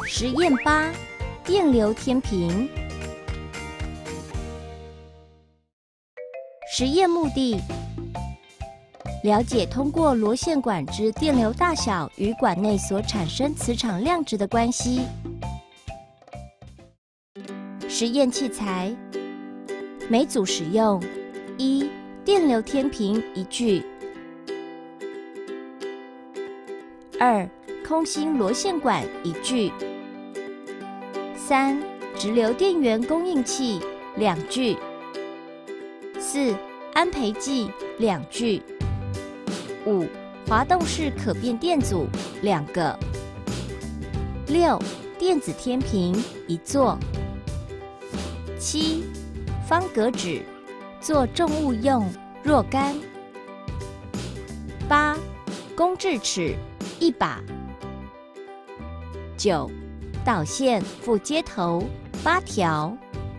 实验8：电流天平。实验目的：了解通过螺线管之电流大小与管内所产生磁场量值的关系。实验器材：每组使用1电流天平1具，2空心螺线管1具，3直流电源供应器2具，4安培剂2具，5滑动式可变电阻2个，6电子天平1座，7方格纸做重物用若干，8公制尺1把，9导线附接头8条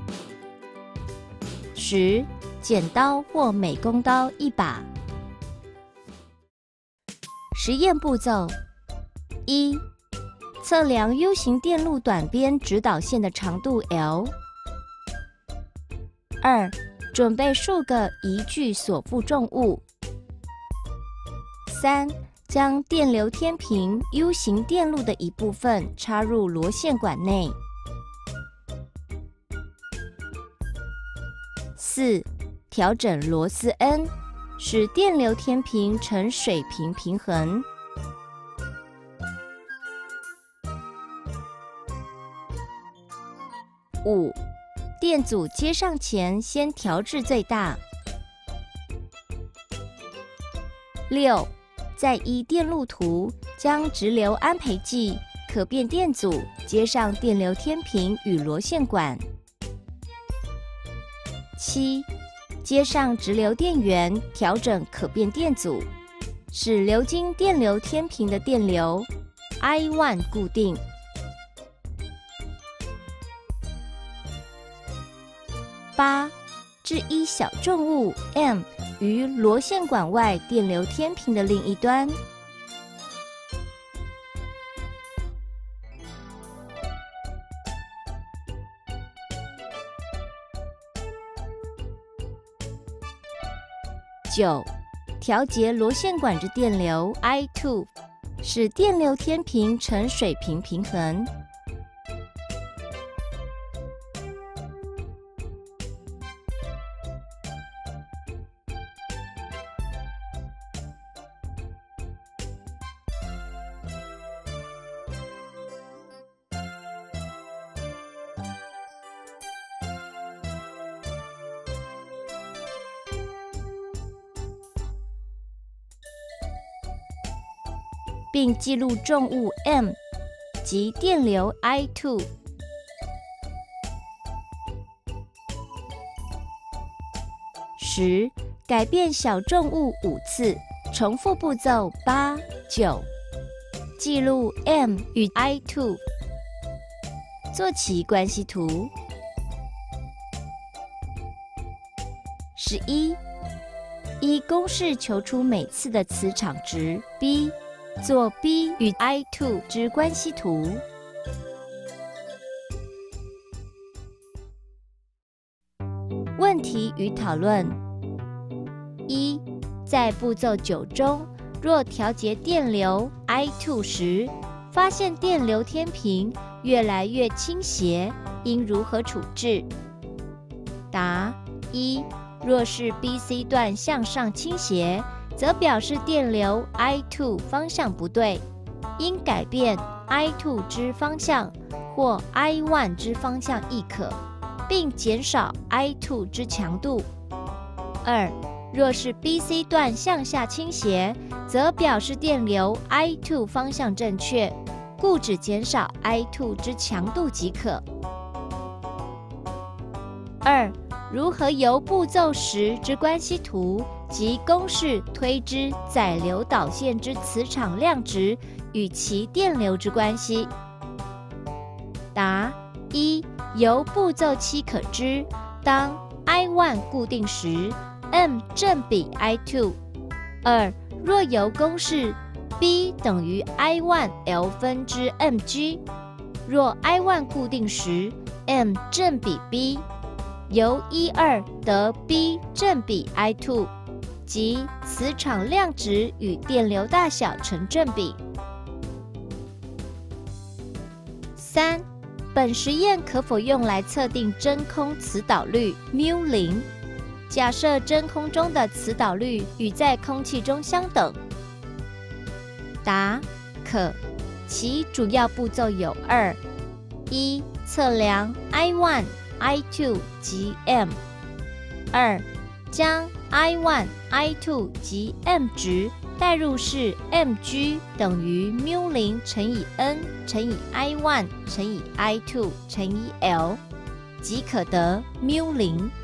，10剪刀或美工刀1把。实验步骤：1测量 U 型电路短边直导线的长度 L。2准备数个移具所负重物。3将电流天平 U 型电路的一部分插入螺线管内。4调整螺丝 N， 使电流天平呈水平平衡。5电阻接上前先调至最大。6在依电路图将直流安培剂、可变电阻接上电流天平与螺线管。7接上直流电源，调整可变电阻，使流经电流天平的电流 I1 固定。8置一小重物 M 于螺线管外电流天平的另一端。9调节螺线管之电流 I2， 使电流天平呈水平平衡。并记录重物 M 及电流 I2。10改变小重物5次，重复步骤8、9，记录 M 与 I2， 做其关系图。11依公式求出每次的磁场值 B。做 B 与 I2 之关系图。问题与讨论：1在步骤9中，若调节电流 I2 时，发现电流天平越来越倾斜，应如何处置？答：1若是 BC 段向上倾斜，则表示电流 I2 方向不对，应改变 I2 之方向或 I1 之方向亦可，并减少 I2 之强度。2若是 BC 段向下倾斜，则表示电流 I2 方向正确，故只减少 I2 之强度即可。2如何由步骤10之关系图及公式推知载流导线之磁场量值与其电流之关系？答：1由步骤7可知，当 I1 固定时 ，M 正比 I2。2若由公式 B 等于 I1 L 分之 mg， 若 I1 固定时 M 正比 B， 由1,2得 B 正比 I2， 即磁场量值与电流大小成正比。3. 本实验可否用来测定真空磁导率 μ0？ 假设真空中的磁导率与在空气中相等。答：可。其主要步骤有2： 1. 测量 I1、I2 及 M； 2. 将 I1、I2 及 M 值代入式 mg 等于 μ0 乘以 n 乘以 I1 乘以 I2 乘以 L， 即可得 μ0。